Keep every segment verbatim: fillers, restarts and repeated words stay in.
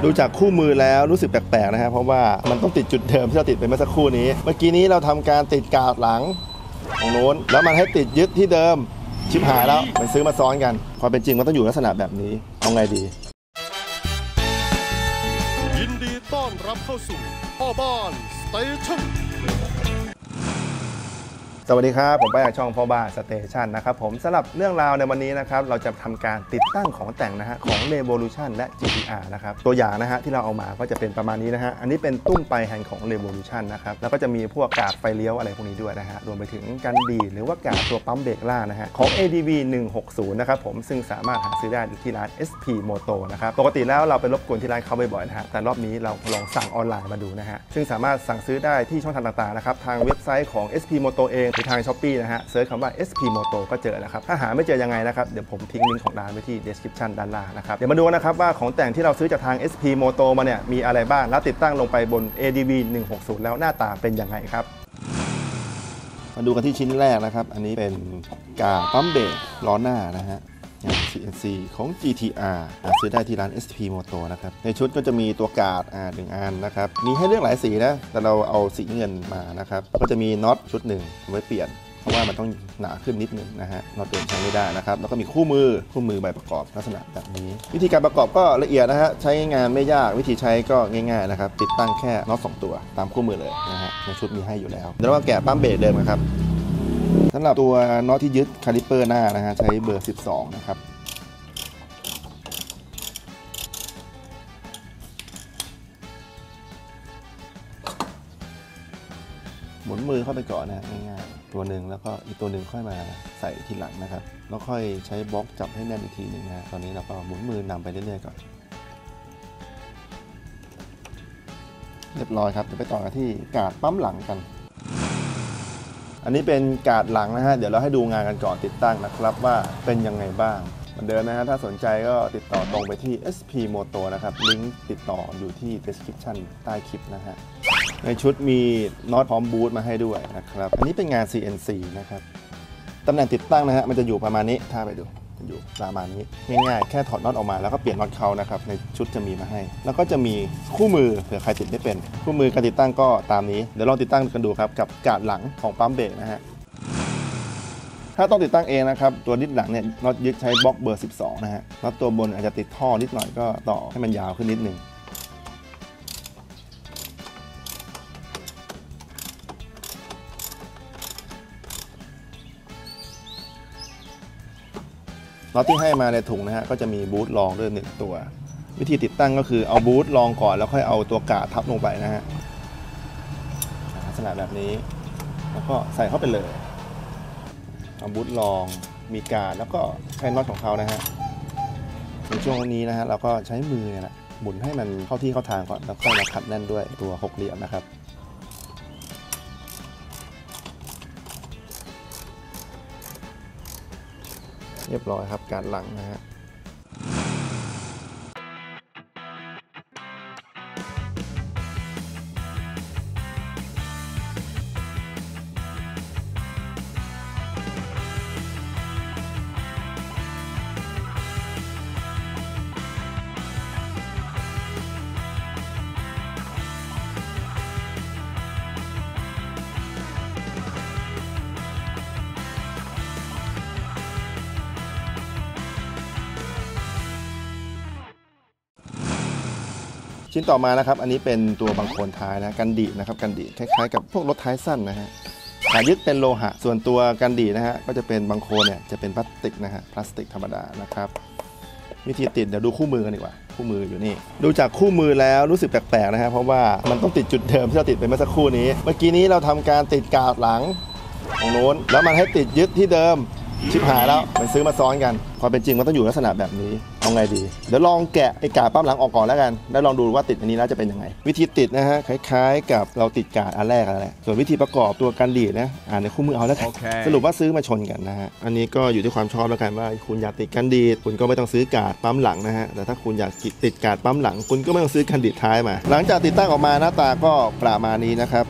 ดูจากคู่มือแล้วรู้สึกแปลกๆนะครับเพราะว่ามันต้องติดจุดเดิมที่เราติดไปเมื่อสักครู่นี้เมื่อกี้นี้เราทำการติดกาดหลังตรงโน้นแล้วมันให้ติดยึดที่เดิมชิบหายแล้วไปซื้อมาซ้อนกันความเป็นจริงมันต้องอยู่ลักษณะแบบนี้เอาไงดียินดีต้อนรับเข้าสู่พ่อบ้านสเตชันสวัสดีครับผมไปจากช่องพ่อบ้านสเตชันนะครับผมสำหรับเรื่องราวในวันนี้นะครับเราจะทำการติดตั้งของแต่งนะฮะของ Revolution และ จี ที อาร์ นะครับตัวอย่างนะฮะที่เราเอามาก็จะเป็นประมาณนี้นะฮะอันนี้เป็นตุ้มไปแฮนด์ของ Revolution นะครับแล้วก็จะมีพวกกาดไฟเลี้ยวอะไรพวกนี้ด้วยนะฮะรวมไปถึงกันดีหรือว่ากาดตัวปั๊มเบรกล่างนะฮะของ เอ ดี วี หนึ่งหกศูนย์นะครับผมซึ่งสามารถหาซื้อได้ที่ร้าน เอส พี Moto นะครับปกติแล้วเราไปรบกวนที่ร้านเขาบ่อยๆนะฮะแต่รอบนี้เราลองสั่งออนไลน์มาดูนะฮะซึ่งสามารถสั่งซื้อได้ที่ช่องทางต่างๆนะครับทางเว็บไซต์ของ เอส พี Moto เองหรือทาง Shopee นะฮะเซิร์ชคำว่า เอส พี Moto ก็เจอแล้วครับถ้าหาไม่เจอยังไงนะครับเดี๋ยวผมทิ้งลิงก์ของร้านไว้ที่ description ด้านล่างนะครับเดี๋ยวมาดูนะครับว่าของแต่งที่เราซื้อจากทาง เอส พี Moto มาเนี่ยมีอะไรบ้างแล้วติดตั้งลงไปบน เอ ดี วี หนึ่งหกศูนย์แล้วหน้าตาเป็นยังไงครับมาดูกันที่ชิ้นแรกนะครับอันนี้เป็นกาปั๊มเบรกล้อหน้านะฮะ ซี เอ็น ซี ของ จี ที อาร์ ซื้อได้ที่ร้าน เอส พี Moto นะครับในชุดก็จะมีตัวกาดอ่าหนึ่งอันนะครับมีให้เลือกหลายสีนะแต่เราเอาสีเงินมานะครับก็จะมีน็อตชุดหนึ่งไว้เปลี่ยนเพราะว่ามันต้องหนาขึ้นนิดนึงนะฮะน็อตเดิมใช้ไม่ได้นะครับแล้วก็มีคู่มือคู่มือใบประกอบลักษณะแบบนี้วิธีการประกอบก็ละเอียดนะฮะใช้งานไม่ยากวิธีใช้ก็ง่ายๆนะครับติดตั้งแค่น็อตสองตัวตามคู่มือเลยนะฮะในชุดมีให้อยู่แล้วเดี๋ยวเราแกะปั๊มเบรกเดิมนะครับสำหรับตัวน็อตที่ยึดคาลิปเปอร์หน้านะฮะใช้เบอร์สิบสองนะครับหมุนมือเข้าไปก่อนนะง่ายๆตัวหนึ่งแล้วก็อีกตัวหนึ่งค่อยมาใส่ทีหลังนะครับแล้วค่อยใช้บล็อกจับให้แน่นอีกทีหนึ่งนะตอนนี้เราก็หมุนมือนำไปเรื่อยๆก่อนเรียบร้อยครับเดี๋ยวไปต่อกันที่กาดปั๊มหลังกันอันนี้เป็นกาดหลังนะฮะเดี๋ยวเราให้ดูงานกันก่อนติดตั้งนะครับว่าเป็นยังไงบ้างเหมือนเดิมนะฮะถ้าสนใจก็ติดต่อตรงไปที่ เอส พี Moto นะครับลิงก์ติดต่ออยู่ที่ description ใต้คลิปนะฮะในชุดมีน็อตพร้อมบูทมาให้ด้วยนะครับอันนี้เป็นงาน ซี เอ็น ซี นะครับตำแหน่งติดตั้งนะฮะมันจะอยู่ประมาณนี้ถ้าไปดูมันอยู่ประมาณนี้ง่ายๆแค่ถอดน็อตออกมาแล้วก็เปลี่ยนน็อตเขานะครับในชุดจะมีมาให้แล้วก็จะมีคู่มือเผื่อใครติดไม่เป็นคู่มือการติดตั้งก็ตามนี้เดี๋ยวลองติดตั้งกันดูครับกับกาดหลังของปั๊มเบรกนะฮะถ้าต้องติดตั้งเองนะครับตัวนิดหลังเนี่ยน็อตยึดใช้บล็อกเบอร์สิบสองนะฮะน็อตตัวบนอาจจะติดท่อนิดหน่อยก็ต่อให้มันยาวขึ้นนิดนึงน็อตที่ให้มาในถุงนะฮะก็จะมีบูทรองด้วยหนึ่งตัววิธีติดตั้งก็คือเอาบูทรองก่อนแล้วค่อยเอาตัวกาดทับลงไปนะฮะลักษณะแบบนี้แล้วก็ใส่เข้าไปเลยเอาบูทรองมีกาดแล้วก็ใช้น็อตของเขานะฮะในช่วงนี้นะฮะเราก็ใช้มือเนี่ยแหละหมุนให้มันเข้าที่เข้าทางก่อนแล้วค่อยมาขัดแน่นด้วยตัวหกเหลี่ยมนะครับเรียบร้อยครับการหลังนะฮะชิ้นต่อมานะครับอันนี้เป็นตัวบังโคลนท้ายนะกันดีนะครับกันดีคล้ายๆกับพวกรถท้ายสั้นนะฮะขายึดเป็นโลหะส่วนตัวกันดีนะฮะก็จะเป็นบังโคลนเนี่ยจะเป็นพลาสติกนะฮะพลาสติกธรรมดานะครับวิธีติดเดี๋ยวดูคู่มือกันดีกว่าคู่มืออยู่นี่ดูจากคู่มือแล้วรู้สึกแปลกๆนะฮะเพราะว่ามันต้องติดจุดเดิมที่เราติดไปเมื่อสักครู่นี้เมื่อกี้นี้เราทำการติดกาดหลังตรงโน้นแล้วมันให้ติดยึดที่เดิมชิบหายแล้วไปซื้อมาซ้อนกันความเป็นจริงมันต้องอยู่ลักษณะแบบนี้เอาไงดีเดี๋ยวลองแกะไอ้กาดปั๊มหลังออกก่อนแล้วกันแล้วลองดูว่าติดอันนี้แล้วจะเป็นยังไงวิธีติดนะฮะคล้ายๆกับเราติดกาดอันแรกอะไรแหละส่วนวิธีประกอบตัวกันดีนะอ่านในคู่มือเอาแล้วกัน okay. สรุปว่าซื้อมาชนกันนะฮะอันนี้ก็อยู่ที่ความชอบแล้วกันว่าคุณอยากติดกันดีคุณก็ไม่ต้องซื้อกาดปั๊มหลังนะฮะแต่ถ้าคุณอยากติดกาดปั๊มหลังคุณก็ไม่ต้องซื้อกันดีท้ายมาหลังจากติดตั้งออกมาหน้าตาก็ประมาณนี้นะครับ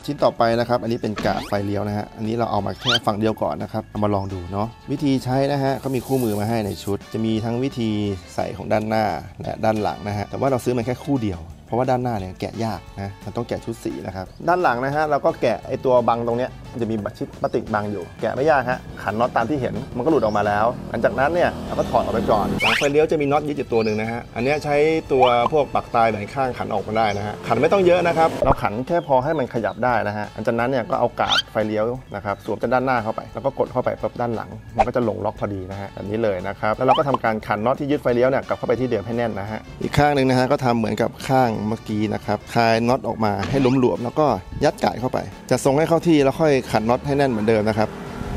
ชิ้นต่อไปนะครับอันนี้เป็นกาดไฟเลี้ยวนะฮะอันนี้เราเอามาแค่ฝั่งเดียวก่อนนะครับเอามาลองดูเนาะวิธีใช้นะฮะเขามีคู่มือมาให้ในชุดจะมีทั้งวิธีใส่ของด้านหน้าและด้านหลังนะฮะแต่ว่าเราซื้อมาแค่คู่เดียวเพราะว่าด้านหน้าเนี่ยแกะยากนะมันต้องแกะชุดสีนะครับด้านหลังนะฮะเราก็แกะไอตัวบังตรงเนี้ยมันจะมีชิ้นพลาสติกบังอยู่แกะไม่ยากฮะขันน็อตตามที่เห็นมันก็หลุดออกมาแล้วหลังจากนั้นเนี่ยเราก็ถอดออกไปก่อนหลังไฟเลี้ยวจะมีน็อตยึดอยู่ตัวหนึ่งนะฮะอันนี้ใช้ตัวพวกปักตายแบ่งข้างขันออกมาได้นะฮะขันไม่ต้องเยอะนะครับเราขันแค่พอให้มันขยับได้นะฮะหลังจากนั้นเนี่ยก็เอากาดไฟเลี้ยวนะครับสวมจากด้านหน้าเข้าไปแล้วก็กดเข้าไปปุ๊บด้านหลังมันก็จะลงล็อกพอดีนะฮะแบบนี้เลยนะครับแล้วเราก็ทำการขันน็อตที่ยึดไฟเลี้ยวเนี่ยกลับเข้าไปที่เดิมให้แน่นนะฮะอีกข้างหนึ่งนะฮะก็ทำเหมือนกับข้างเมื่อกี้นะครับคลายน็อตออกมาให้หลวมๆแล้วก็ยัดกาดเข้าไปจะทรงให้เข้าที่แล้วค่อยขันน็อตให้แน่นเหมือนเดิมนะครับ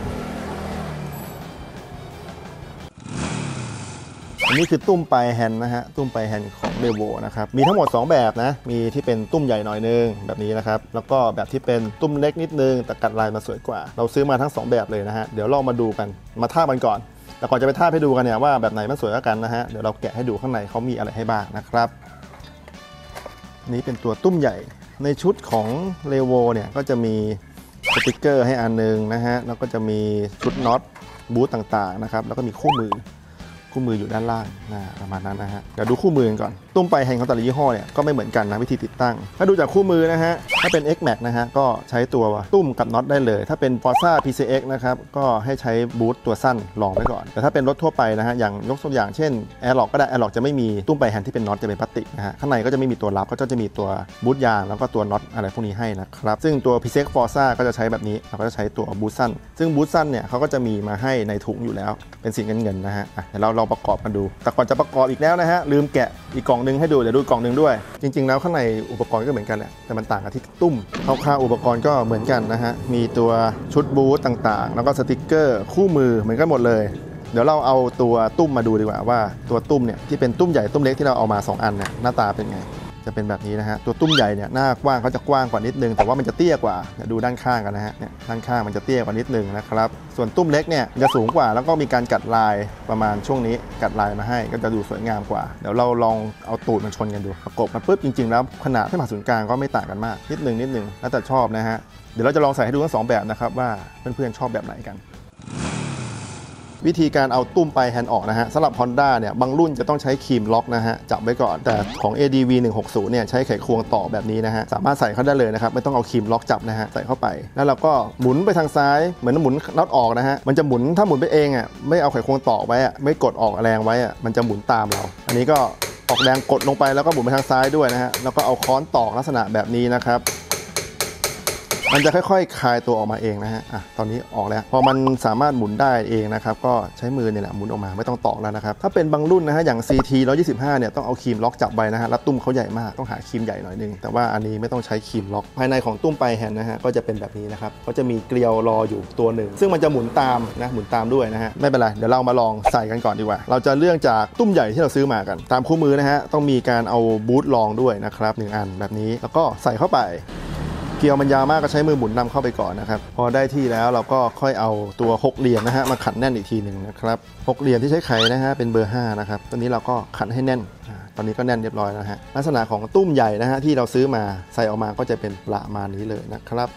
อันนี้คือตุ้มปลายแฮนด์นะฮะตุ้มปลายแฮนด์ของเรโวนะครับมีทั้งหมดสองแบบนะมีที่เป็นตุ้มใหญ่หน่อยนึงแบบนี้นะครับแล้วก็แบบที่เป็นตุ้มเล็กนิดนึงแต่กัดลายมาสวยกว่าเราซื้อมาทั้งสองแบบเลยนะฮะเดี๋ยวเรามาดูกันมาทาบกันก่อนแต่ก่อนจะไปทาบให้ดูกันเนี่ยว่าแบบไหนมันสวยกว่ากันนะฮะเดี๋ยวเราแกะให้ดูข้างในเขามีอะไรให้บ้างนะครับนี้เป็นตัวตุ้มใหญ่ในชุดของเรโวเนี่ยก็จะมีสติกเกอร์ให้อันนึงนะฮะแล้วก็จะมีชุดน็อตบูทต่างๆนะครับแล้วก็มีคู่มือคู่มืออยู่ด้านล่างนะประมาณนั้นนะฮะเดี๋ยวดูคู่มือกันก่อนตุ้มปลายแฮนด์ของแต่ละยี่ห้อเนี่ยก็ไม่เหมือนกันนะวิธีติดตั้งถ้าดูจากคู่มือนะฮะถ้าเป็น เอ็กซ์ แม็ก นะฮะก็ใช้ตัวตุ้มกับน็อตได้เลยถ้าเป็น Forza พี ซี เอ็กซ์ นะครับก็ให้ใช้บูทตัวสั้นรองไว้ก่อนแต่ถ้าเป็นรถทั่วไปนะฮะอย่างยกตัวอย่างเช่น Airlock ก็ได้ Airlock จะไม่มีตุ้มปลายแฮนด์ที่เป็นน็อตจะเป็นพลาสติกนะฮะข้างในก็จะไม่มีตัวรับก็จะมีตัวบูทยางแล้วก็ตัวน็อตอะไรพวกนี้ให้นะครับซึ่งตัว พี ซี เอ็กซ์ Forza ก็จะใช้แบบนี้เราก็จะใช้ตัวบูทสั้นซึ่งบูทสั้นเนี่ยเขาก็จะมีมาให้ในถุงอยู่แล้วเป็นสีเงินๆนะฮะเดี๋ยวเราลองประกอบกันดูแต่ก่อนจะประกอบอีกแล้วนะฮะลืมแกะอีกกล่องนึงให้ดูเดี๋ยวดูกล่องนึงด้วยจริงๆแล้วข้างในอุปกรณ์ก็เหมือนกันแหละแต่มันต่างกันที่ตุ้มคร่าวๆอุปกรณ์ก็เหมือนกันนะฮะมีตัวชุดบูทต่างๆแล้วก็สติกเกอร์คู่มือเหมือนกันหมดเลยเดี๋ยวเราเอาตัวตุ้มมาดูดีกว่าว่าตัวตุ้มเนี่ยที่เป็นตุ้มใหญ่ตุ้มเล็กที่เราเอามาสองอันเนี่ยหน้าตาเป็นไงจะเป็นแบบนี้นะฮะตัวตุ้มใหญ่เนี่ยหน้ากว้างเขาจะกว้างกว่านิดนึงแต่ว่ามันจะเตี้ยกว่าเดี๋ยวดูด้านข้างกันนะฮะเนี่ยด้านข้างมันจะเตี้ยกว่านิดนึงนะครับส่วนตุ้มเล็กเนี่ยจะสูงกว่าแล้วก็มีการกัดลายประมาณช่วงนี้กัดลายมาให้ก็จะดูสวยงามกว่าเดี๋ยวเราลองเอาตูดมันชนกันดูประกบมันปุ๊บจริงๆแล้วขนาดที่ผ่าศูนย์กลางก็ไม่ต่างกันมากนิดนึงนิดนึงแล้วแต่ชอบนะฮะเดี๋ยวเราจะลองใส่ให้ดูทั้งสองแบบนะครับว่าเพื่อนๆชอบแบบไหนกันวิธีการเอาตุ้มปลายแฮนด์ออกนะฮะสำหรับ Honda เนี่ยบางรุ่นจะต้องใช้ครีมล็อกนะฮะจับไว้ก่อนแต่ของ เอ ดี วี หนึ่งหกศูนย์เนี่ยใช้ไขควงต่อแบบนี้นะฮะสามารถใส่เข้าได้เลยนะครับไม่ต้องเอาครีมล็อกจับนะฮะใส่เข้าไปแล้วเราก็หมุนไปทางซ้ายเหมือนหมุนน็อตออกนะฮะมันจะหมุนถ้าหมุนไปเองอ่ะไม่เอาไขควงต่อไว้อ่ะไม่กดออกแรงไว้อ่ะมันจะหมุนตามเราอันนี้ก็ออกแรงกดลงไปแล้วก็หมุนไปทางซ้ายด้วยนะฮะแล้วก็เอาค้อนตอกลักษณะแบบนี้นะครับมันจะค่อยๆคลายตัวออกมาเองนะฮะอ่ะตอนนี้ออกแล้วพอมันสามารถหมุนได้เองนะครับก็ใช้มือเนี่ยแหละหมุนออกมาไม่ต้องตอกแล้วนะครับถ้าเป็นบางรุ่นนะฮะอย่าง ซี ที หนึ่งร้อยยี่สิบห้าเนี่ยต้องเอาครีมล็อกจับไว้นะฮะแล้วตุ้มเขาใหญ่มากต้องหาครีมใหญ่หน่อยนึงแต่ว่าอันนี้ไม่ต้องใช้ครีมล็อกภายในของตุ้มปลายแฮนด์นะฮะก็จะเป็นแบบนี้นะครับก็จะมีเกลียวรออยู่ตัวหนึ่งซึ่งมันจะหมุนตามนะหมุนตามด้วยนะฮะไม่เป็นไรเดี๋ยวเรามาลองใส่กันก่อนดีกว่าเราจะเลือกจากตุ้มใหญ่ที่เราซื้อมากันตามคู่มือนะฮะต้องมีการเอาบูทรองด้วยนะครับหนึ่งอันแบบนี้แล้วก็ใส่เข้าไปเกลียวมันยาวมากก็ใช้มือหมุนนำเข้าไปก่อนนะครับพอได้ที่แล้วเราก็ค่อยเอาตัวหกเหลี่ยมนะฮะมาขันแน่นอีกทีหนึ่งนะครับหกเหลี่ยมที่ใช้ไขนะฮะเป็นเบอร์ห้านะครับตอนนี้เราก็ขันให้แน่นตอนนี้ก็แน่นเรียบร้อยแล้วนะฮะลักษณะของตุ้มใหญ่นะฮะที่เราซื้อมาใส่ออกมาก็จะเป็นประมาณนี้เลยนะครับ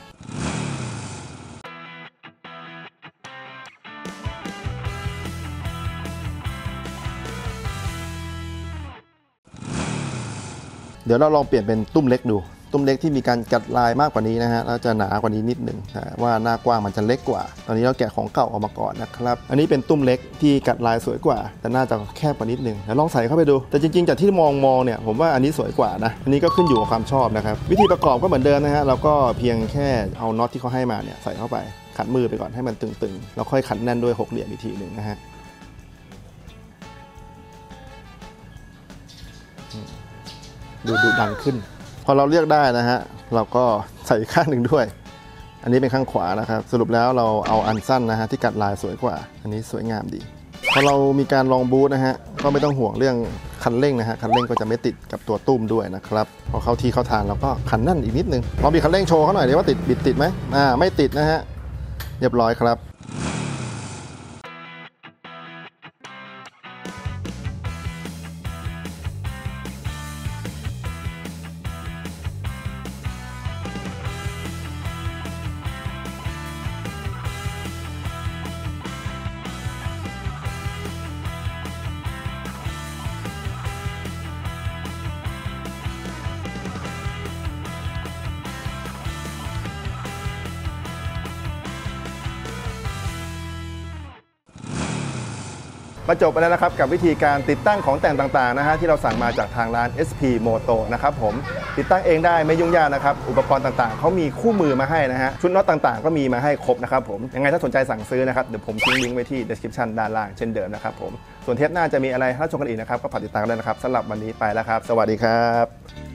เดี๋ยวเราลองเปลี่ยนเป็นตุ้มเล็กดูตุ้มเล็กที่มีการกัดลายมากกว่านี้นะฮะแล้วจะหนากว่านี้นิดหนึ่งแต่ว่าหน้ากว้างมันจะเล็กกว่าตอนนี้เราแกะของเก่าออกมาก่อนนะครับอันนี้เป็นตุ้มเล็กที่กัดลายสวยกว่าแต่น่าจะแคบกว่านิดหนึ่งเดี๋ยวลองใส่เข้าไปดูแต่จริงๆจากที่มองมองเนี่ยผมว่าอันนี้สวยกว่านะอันนี้ก็ขึ้นอยู่กับความชอบนะครับวิธีประกอบก็เหมือนเดิมนะฮะเราก็เพียงแค่เอาน็อตที่เขาให้มาเนี่ยใส่เข้าไปขันมือไปก่อนให้มันตึงๆแล้วค่อยขันแน่นด้วยหกเหลี่ยมอีกทีหนึ่งนะฮะดูดุดันขึ้นพอเราเลือกได้นะฮะเราก็ใส่ข้างหนึ่งด้วยอันนี้เป็นข้างขวานะครับสรุปแล้วเราเอาอันสั้นนะฮะที่กัดลายสวยกว่าอันนี้สวยงามดีพอเรามีการลองบูทนะฮะก็ไม่ต้องห่วงเรื่องคันเร่งนะฮะคันเร่งก็จะไม่ติดกับตัวตุ้มด้วยนะครับพอเข้าที่เข้าทางเราก็คันแน่นอีกนิดนึงลองบีบคันเร่งโชว์เขาหน่อยดิว่าติดบิดติดไหมอ่าไม่ติดนะฮะเรียบร้อยครับก็จบไปแล้วนะครับกับวิธีการติดตั้งของแต่งต่างๆนะฮะที่เราสั่งมาจากทางร้าน เอส พี Moto นะครับผมติดตั้งเองได้ไม่ยุ่งยากนะครับอุปกรณ์ต่างๆเขามีคู่มือมาให้นะฮะชุดน็อตต่างๆก็มีมาให้ครบนะครับผมยังไงถ้าสนใจสั่งซื้อนะครับเดี๋ยวผมทิ้งลิงก์ไว้ที่ description ด้านล่างเช่นเดิมนะครับผมส่วนเทปหน้าจะมีอะไรให้ชมกันอีกนะครับก็ฝากติดตามด้วยนะครับสำหรับวันนี้ไปแล้วครับสวัสดีครับ